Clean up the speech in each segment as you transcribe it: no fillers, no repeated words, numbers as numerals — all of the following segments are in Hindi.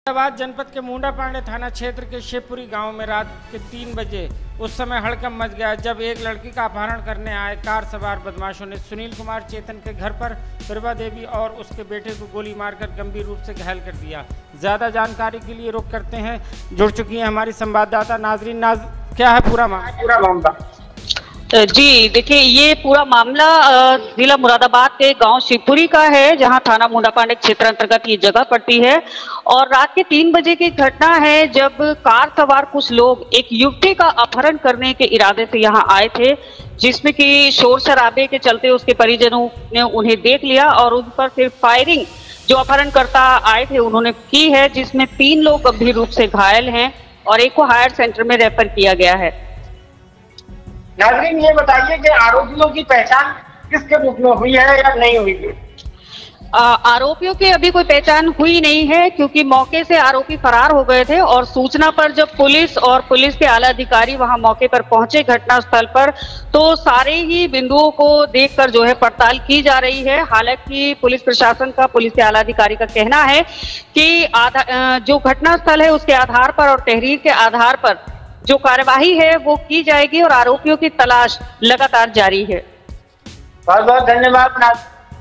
मुरादाबाद जनपद के मुंडा पांडे थाना क्षेत्र के शिवपुरी गांव में रात के 3 बजे उस समय हड़कंप मच गया जब एक लड़की का अपहरण करने आए कार सवार बदमाशों ने सुनील कुमार चेतन के घर पर प्रभा देवी और उसके बेटे को गोली मारकर गंभीर रूप से घायल कर दिया। ज्यादा जानकारी के लिए रुख करते हैं, जुड़ चुकी है हमारी संवाददाता नाजरीन। क्या है पूरा मामला? जी देखिए, ये पूरा मामला जिला मुरादाबाद के गांव शिवपुरी का है, जहां थाना मुंडा पांडे क्षेत्र अंतर्गत ये जगह पड़ती है। और रात के 3 बजे की घटना है जब कार सवार कुछ लोग एक युवती का अपहरण करने के इरादे से यहां आए थे, जिसमें कि शोर शराबे के चलते उसके परिजनों ने उन्हें देख लिया और उन पर फिर फायरिंग जो अपहरणकर्ता आए थे उन्होंने की है, जिसमें 3 लोग गंभीर रूप से घायल हैं और एक को हायर सेंटर में रेफर किया गया है। नाज़रीन, ये बताइए कि आरोपियों की पहचान किसके रूप में हुई है या नहीं हुई है? आरोपियों की अभी कोई पहचान हुई नहीं है, क्योंकि मौके से आरोपी फरार हो गए थे और सूचना पर जब पुलिस के आला अधिकारी वहां मौके पर पहुंचे घटनास्थल पर, तो सारे ही बिंदुओं को देखकर जो है पड़ताल की जा रही है। हालांकि पुलिस प्रशासन का, पुलिस के आला अधिकारी का कहना है कि जो घटनास्थल है उसके आधार पर और तहरीर के आधार पर जो कार्यवाही है वो की जाएगी और आरोपियों की तलाश लगातार जारी है। बहुत बहुत धन्यवाद।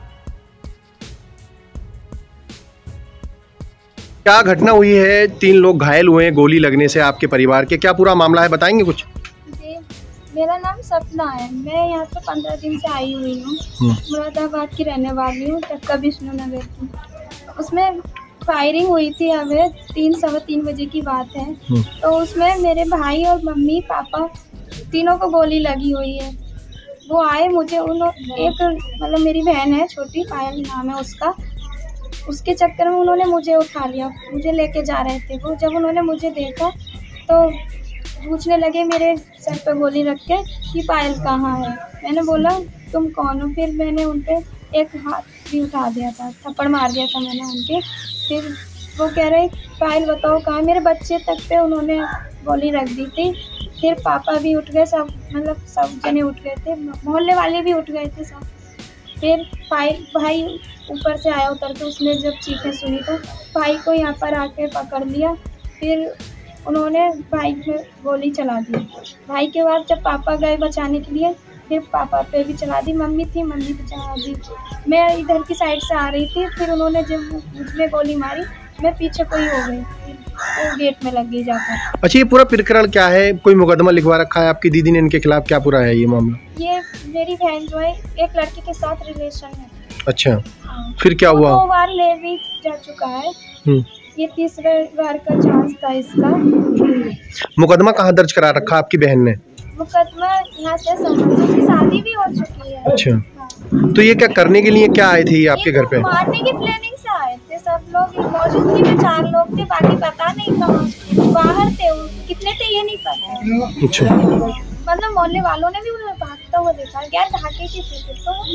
क्या घटना हुई है? 3 लोग घायल हुए हैं गोली लगने से आपके परिवार के, क्या पूरा मामला है, बताएंगे कुछ? जी, मेरा नाम सपना है। मैं यहाँ पे 15 दिन से आई हुई हूँ। मुरादाबाद की रहने वाली हूँ, टक्का विष्णु नगर की। उसमें फायरिंग हुई थी, हमें 3-3:15 बजे की बात है। तो उसमें मेरे भाई और मम्मी पापा तीनों को गोली लगी हुई है। वो आए, मुझे एक मतलब मेरी बहन है छोटी, पायल नाम है उसका, उसके चक्कर में उन्होंने मुझे उठा लिया, मुझे लेके जा रहे थे। वो जब उन्होंने मुझे देखा तो पूछने लगे मेरे सर पे गोली रख के कि पायल कहाँ है। मैंने बोला तुम कौन हो? फिर मैंने उन पे एक हाथ भी उठा दिया था, थप्पड़ मार दिया था मैंने उनके। फिर वो कह रहे पायल बताओ कहाँ? मेरे बच्चे तक पे उन्होंने गोली रख दी थी। फिर पापा भी उठ गए, सब मतलब सब जने उठ गए थे, मोहल्ले वाले भी उठ गए थे सब। फिर भाई ऊपर से आया उतर के, उसने जब चीखें सुनी तो भाई को यहाँ पर आके पकड़ लिया। फिर उन्होंने भाई में गोली चला दी। भाई के बाद जब पापा गए बचाने के लिए, फिर पापा पे भी चला दी, मम्मी थी मम्मी पे चला दी। मैं इधर की साइड से आ रही थी, फिर उन्होंने जब मुझमें गोली मारी, मैं पीछे कोई हो गई, वो गेट में लग गई जाकर। अच्छा, ये पूरा प्रकरण क्या है? कोई मुकदमा लिखवा रखा है आपकी दीदी ने इनके खिलाफ? क्या पूरा है ये मामला? ये मेरी बहन जो है एक लड़के के साथ रिलेशन है। अच्छा, हाँ। फिर क्या हुआ? 2 बार ले भी जा चुका है, ये 3रे बार का चांस था इसका। मुकदमा कहाँ दर्ज करा रखा आपकी बहन ने? मुकदमा यहाँ से समझ, उसकी शादी भी हो चुकी है। अच्छा, हाँ। तो ये क्या करने के लिए क्या आए थे ये आपके घर पे? मारने की प्लानिंग से आए थे सब लोग। मौजूदगी में 4 लोग थे, बाकी पता नहीं कहाँ बाहर थे, कितने थे ये नहीं पता। अच्छा, मतलब मोहल्ले वालों ने भी उन्हें भागता हुआ देखा, गैर ढाके की थी।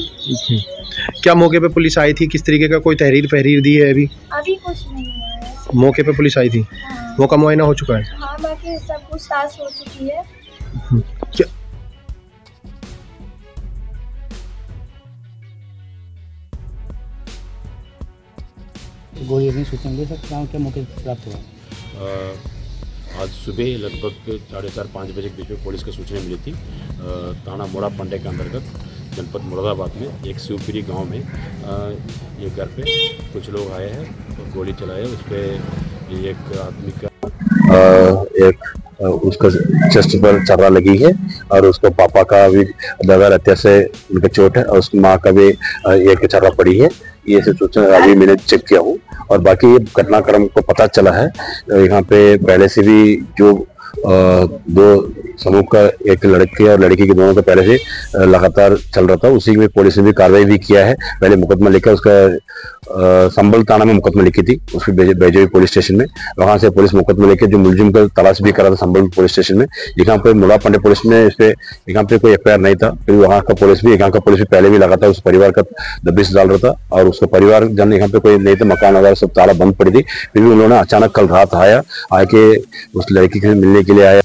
तो क्या मौके पे पुलिस आई थी? किस तरीके का कोई तहरीर दी है अभी? अभी कुछ नहीं हुआ है। मौके पे पुलिस आई थी? हाँ। मौका मुआयना हो चुका है? हाँ, बाकी सब पूछताछ हो चुकी है। क्या गोली नहीं सूचना मिली सर, क्या मौके प्राप्त हुआ? आज सुबह लगभग 4:30-5 बजे के बीच में पुलिस को सूचना मिली थी। थाना मुंडा पांडे के अंतर्गत जनपद मुरादाबाद में एक शिवपुरी गांव में ये घर पे कुछ लोग आए हैं और गोली चलाए। उस पर एक आदमी का उसका चेस्ट पर चर्रा लगी है और उसको पापा का भी दगार हत्या से उनका चोट है और उसकी माँ का भी एक चर्रा पड़ी है। ये से सूचना अभी मैंने चेक किया हूँ और बाकी ये घटनाक्रम को पता चला है। यहाँ पे पहले से भी जो 2 समूह का, एक लड़के और लड़की के दोनों का पहले से लगातार चल रहा था, उसी में पुलिस ने भी कार्रवाई भी किया है। पहले मुकदमा लेकर उसका संबल थाना में मुकदमा लिखी थी, उसकी बेजोई पुलिस स्टेशन में। वहां से पुलिस मुकदमा लेकर जो मुलजिम का तलाश भी करा था संबल पुलिस स्टेशन में। यहाँ पे मुंडा पांडे पुलिस ने इस पे, यहाँ पे कोई एफआईआर नहीं था। फिर वहाँ का पुलिस भी, यहाँ का पुलिस भी पहले भी लगातार उस परिवार का दबिश डाल रहा था और उसका परिवार जन यहाँ पे कोई नहीं था, मकान वगैरह सब ताला बंद पड़ी थी। फिर भी उन्होंने अचानक कल रात आके उस लड़की से मिलने के लिए आया।